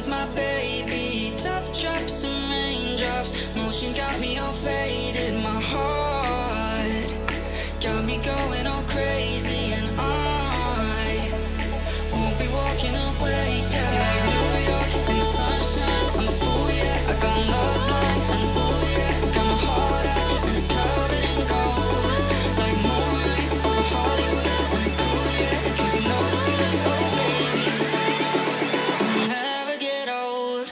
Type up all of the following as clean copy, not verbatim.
with my baby. Tough drops and raindrops, motion got me all faded. My heart got me going all crazy, and I won't be walking away. Yeah, New York in the sunshine, I'm a fool, yeah. I got love blind and ooh yeah, got my heart out and it's covered in gold, like moonlight over Hollywood, and it's cool, yeah, 'cause you know it's good. Oh baby, we'll never get old.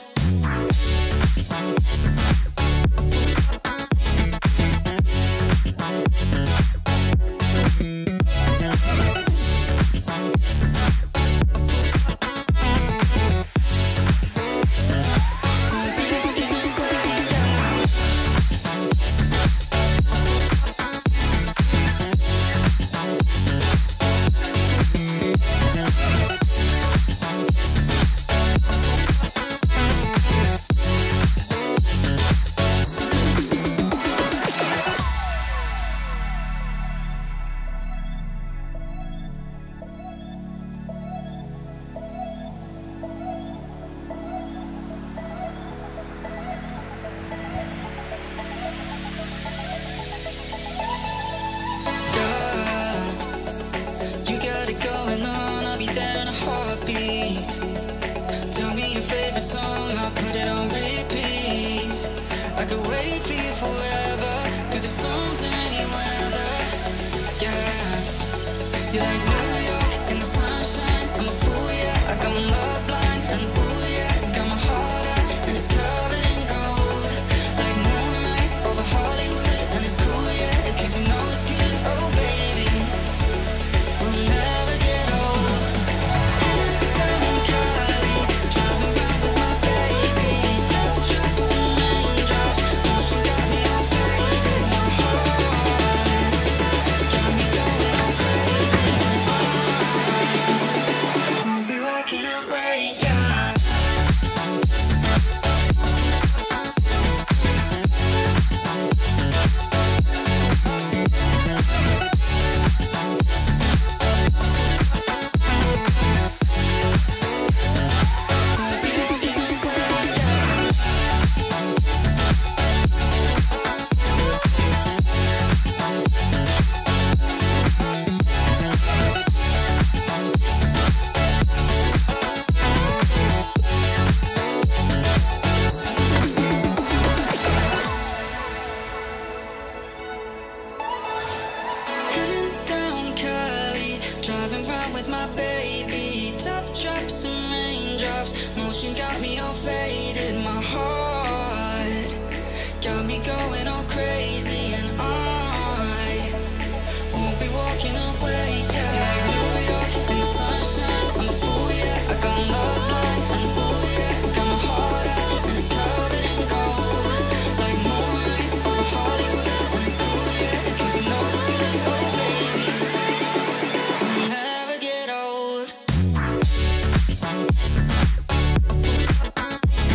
You got it going on, I'll be there in a heartbeat. Tell me your favorite song, I'll put it on repeat. I could wait for you forever, through the storms or any weather. Yeah, you're like New York in the sunshine, I'm a fool, yeah. I got my love blind and ooh yeah, got my heart out and it's covered in gold, like moonlight over Hollywood, and it's cool, yeah, 'cause you know it's good. Oh baby, we'll never get old. Down Cali, driving round with my baby. Top drops and raindrops, motion got me all faded. My heart got me going all crazy. I'll be walking away, yeah. Heading down Cali, driving round with my baby. Tough drops and raindrops, motion got me all faded. My heart got me going all crazy, and I won't be walking away. Yeah, New York in the sunshine, I'm a fool, yeah. I got love blind and ooh yeah, got my heart out and it's covered in gold, like moonlight over Hollywood, and it's cool, yeah, 'cause you know it's good. Oh baby, we'll never get old.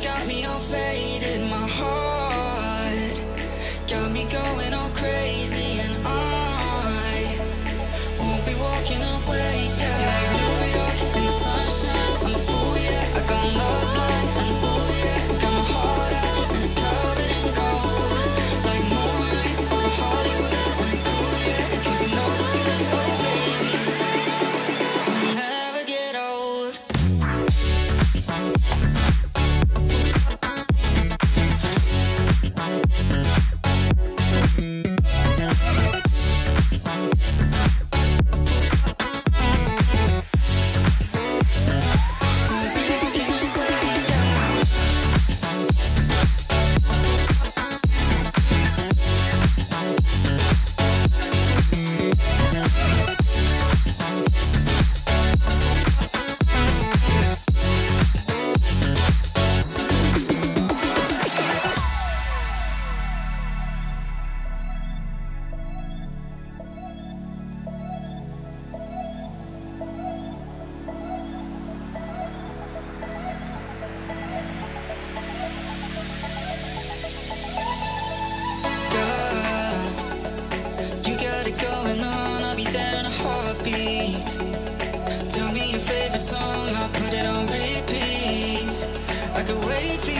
got me all faded, my heart got me going all crazy, and I won't be walking away, yeah. Like New York in the sunshine, I'm a fool, yeah. I got love blind, and ooh, yeah. Got my heart out, and it's covered in gold. Like moonlight over Hollywood, and it's cool, yeah. 'Cause you know it's good, oh baby. We'll never get old. You got it going on, I'll be there in a heartbeat. Tell me your favorite song, I'll put it on repeat. I could wait for